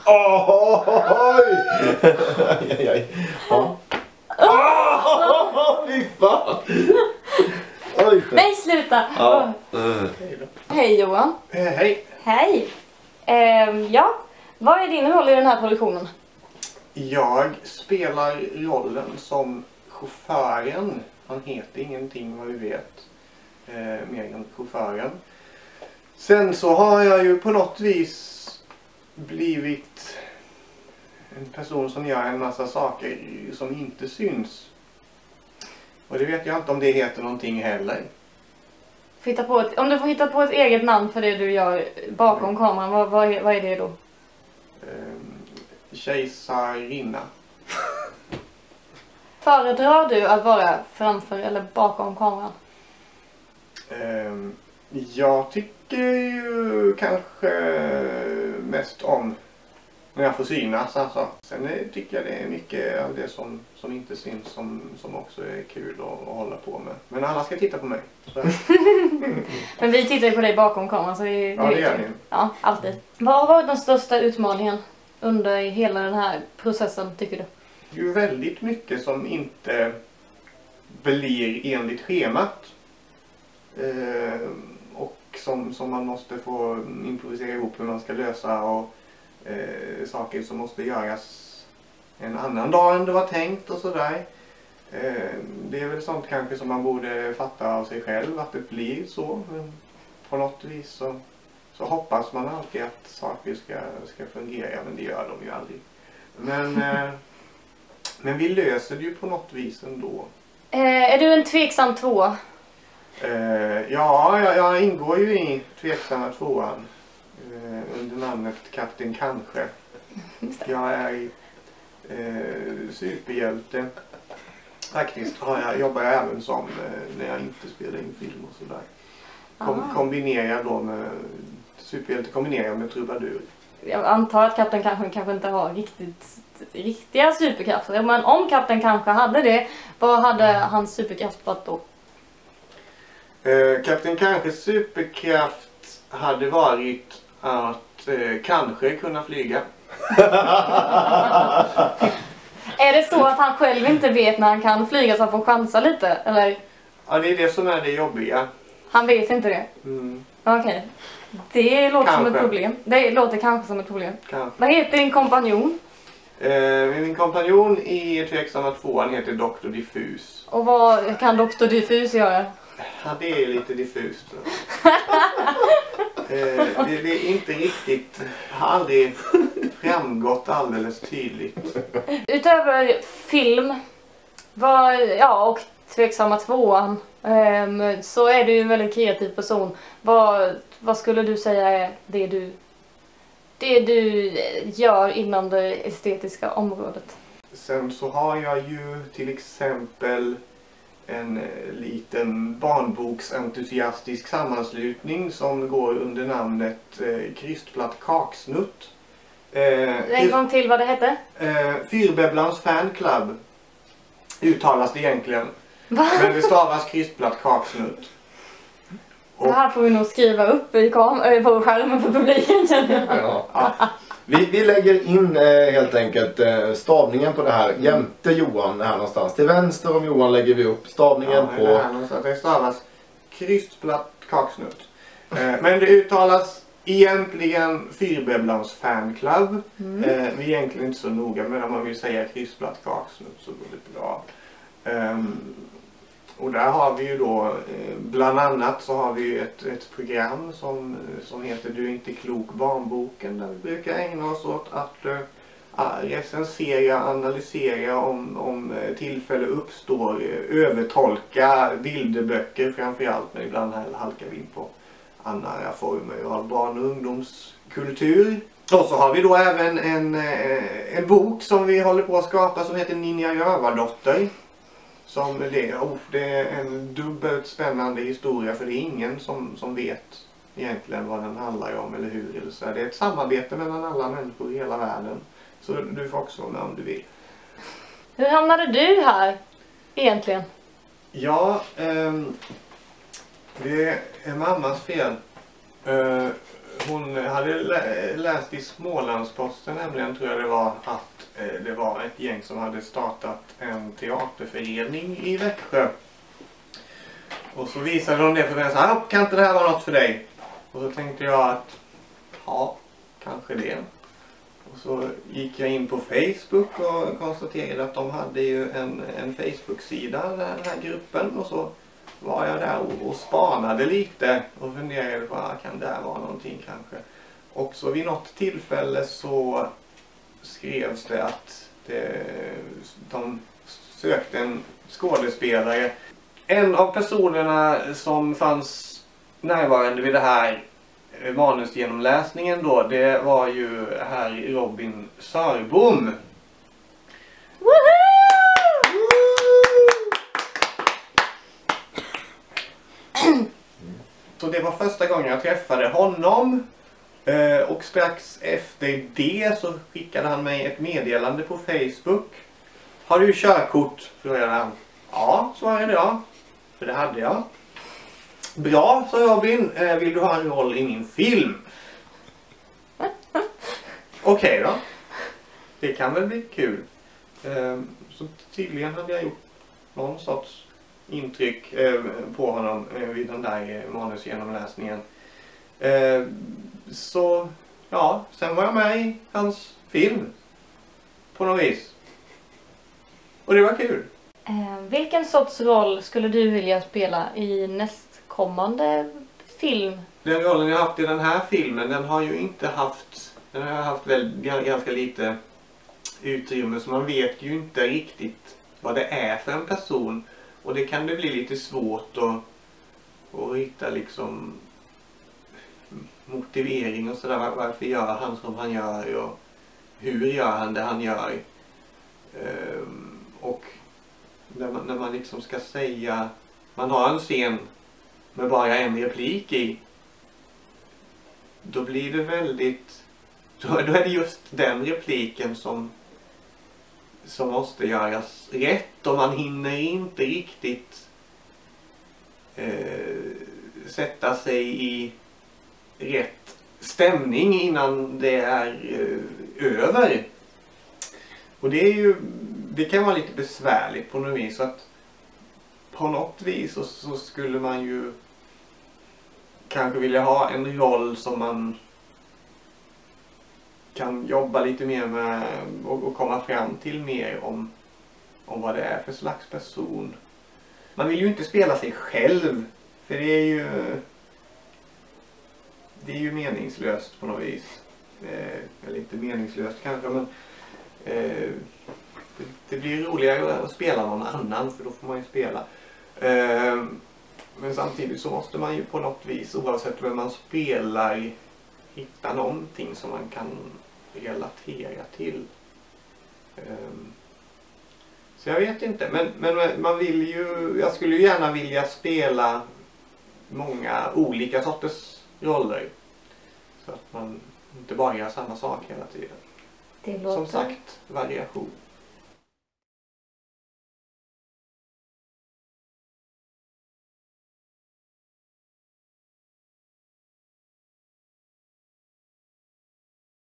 Oj! Aj. Ja. Fy fan! Oj. Nej, sluta! Ja. Hej Johan. Hej. Hej. Ja, vad är din roll i den här produktionen? Jag spelar rollen som chauffören. Han heter ingenting vad vi vet. Mer än chauffören. Sen så har jag ju på något vis blivit en person som gör en massa saker som inte syns. Och det vet jag inte om det heter någonting heller. Om du får hitta på ett eget namn för det du gör bakom kameran, vad är det då? Kejsarinna. Föredrar du att vara framför eller bakom kameran? Jag tycker ju kanske mest om när jag får synas alltså. Sen tycker jag det är mycket av det som inte syns som också är kul att hålla på med. Men alla ska titta på mig. Men vi tittar ju på dig bakom kameran så det Ja, det gör ni. Ja, alltid. Vad har varit den största utmaningen under hela den här processen tycker du? Det är ju väldigt mycket som inte blir enligt schemat. Och som man måste få improvisera ihop hur man ska lösa och saker som måste göras en annan dag än det var tänkt och sådär. Det är väl sånt kanske som man borde fatta av sig själv att det blir så. Men på något vis så hoppas man alltid att saker ska fungera, men det gör de ju aldrig. Men vi löser det ju på något vis ändå. Är du en tveksam tvåa? Ja, jag ingår ju i tveksamma tvåan under namnet Kapten Kanske. Jag är superhjälte. Faktiskt jobbar jag även som när jag inte spelar in film och sådär. Kombinerar då med superhjälte kombinerar med trubadur. Jag antar att Kapten kanske inte har riktiga superkrafter. Men om Kapten kanske hade det, vad hade hans superkraft varit då? Kapten Kanskes superkraft hade varit att kanske kunna flyga. Är det så att han själv inte vet när han kan flyga så han får chansa lite? Eller? Ja, det är det som är det jobbiga. Han vet inte det? Okej. Det låter Kanske. som ett problem. Det låter kanske som ett problem. Kanske. Vad heter din kompanjon? Min kompanjon i tveksamma tvåan heter Dr. Diffus. Och vad kan Dr. Diffus göra? Ja, det är lite diffust. Det är inte riktigt, har aldrig framgått alldeles tydligt. Utöver film och tveksamma tvåan så är du en väldigt kreativ person. Vad skulle du säga är det du gör inom det estetiska området? Sen så har jag ju till exempel en liten barnboksentusiastisk sammanslutning som går under namnet Krystplatt Kaksnutt. En gång till vad det hette? Fyrbebblans fan club uttalas det egentligen. Va? Men det stavas Krystplatt Kaksnutt. Det här får vi nog skriva upp på skärmen för publiken, känner jag. Ja. Vi lägger in helt enkelt stavningen på det här jämte Johan här någonstans. Till vänster om Johan lägger vi upp stavningen på... Det stavas Krystplatt Kaksnutt. Men det uttalas egentligen Fyrbebblans fan club. Vi är egentligen inte så noga, men om man vill säga Krystplatt Kaksnutt så går det bra. Och där har vi ju då, bland annat så har vi ett program som heter Du är inte klok barnboken, där vi brukar ägna oss åt att recensera, analysera om tillfälle uppstår, övertolka bilderböcker framförallt, men ibland halkar vi in på andra former av barn- och ungdomskultur. Och så har vi då även en bok som vi håller på att skapa som heter Ninja Rövardotter. Det är en dubbelt spännande historia, för det är ingen som vet egentligen vad den handlar om eller hur. Eller så. Det är ett samarbete mellan alla människor i hela världen. Så du får också vara med om du vill. Hur hamnade du här egentligen? Ja, det är mammas fel. hon hade läst i Smålandsposten nämligen, tror jag det var, att det var ett gäng som hade startat en teaterförening i Växjö. Och så visade de det för mig och sa, kan inte det här vara något för dig? Och så tänkte jag att, ja, kanske det. Och så gick jag in på Facebook och konstaterade att de hade ju en Facebook-sida, den här gruppen. Och så var jag där och spanade lite och funderade på, kan det här vara någonting kanske? Och så vid något tillfälle så skrevs det att de sökte en skådespelare. En av personerna som fanns närvarande vid det här manusgenomläsningen då, det var ju här Robin Sörbom. Så det var första gången jag träffade honom. Och strax efter det så skickade han mig ett meddelande på Facebook. Har du körkort? Frågade han. Ja, svarade jag. För det hade jag. Bra, sa Robin. Vill du ha en roll i min film? Okej då. Det kan väl bli kul. Så tydligen hade jag gjort någon sorts intryck på honom vid den där manusgenomläsningen. Så ja, sen var jag med i hans film på något vis. Och det var kul. Vilken sorts roll skulle du vilja spela i nästkommande film? Den rollen jag haft i den här filmen, den har haft ganska lite utrymme, så man vet ju inte riktigt vad det är för en person. Och det kan det bli lite svårt att hitta liksom motivering och sådär. Varför gör han som han gör och hur gör han det han gör? Och när man liksom ska säga, man har en scen med bara en replik i, då blir det väldigt, då är det just den repliken som måste göras rätt, och man hinner inte riktigt sätta sig i rätt stämning innan det är över. Och det kan vara lite besvärligt på något vis, så att på något vis så skulle man ju kanske vilja ha en roll som man kan jobba lite mer med och komma fram till mer om vad det är för slags person. Man vill ju inte spela sig själv, för det är ju meningslöst på något vis. Eller inte meningslöst kanske, men det blir roligare att spela någon annan, för då får man ju spela. Men samtidigt så måste man ju på något vis, oavsett vem man spelar, hitta någonting som man kan relatera till. Så jag vet inte, men man vill ju, jag skulle ju gärna vilja spela många olika sorters roller, så att man inte bara gör samma sak hela tiden. Det låter... Som sagt, variation.